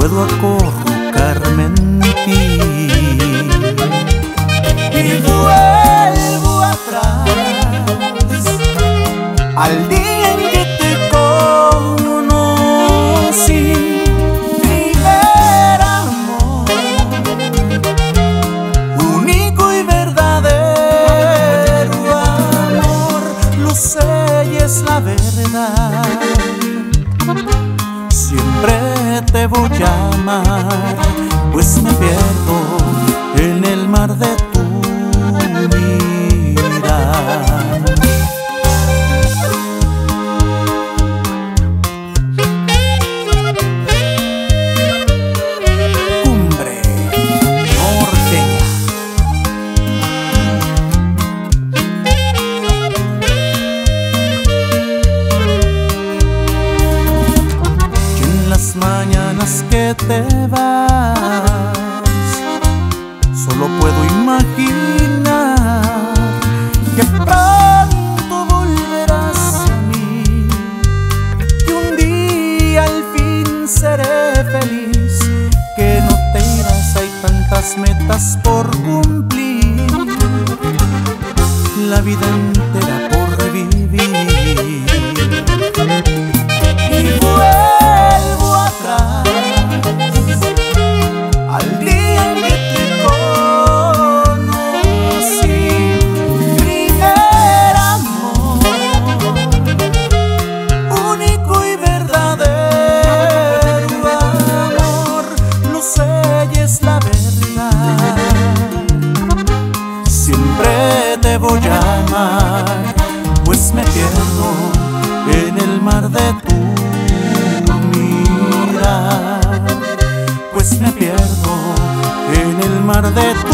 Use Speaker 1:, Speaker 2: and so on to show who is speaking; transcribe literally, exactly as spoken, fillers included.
Speaker 1: puedo acurrucarme en ti y vuelvo atrás al día en que te conocí. Primer amor, único y verdadero amor, lo sé y es la verdad. Siempre te voy a amar, pues me pierdo en el mar de tu mirar. Cumbre norteña. Y en las mañanas que te vas, solo puedo imaginar que pronto volverás a mí, que un día al fin seré feliz, que no te irás, hay tantas metas por cumplir, la vida entera por revivir. Y vuelvo atrás al día en que te conocí. Primer amor, único y verdadero amor, lo sé y es la verdad. Siempre te voy a amar, pues me pierdo en el mar de tu mirar, pues me pierdo en el mar de tu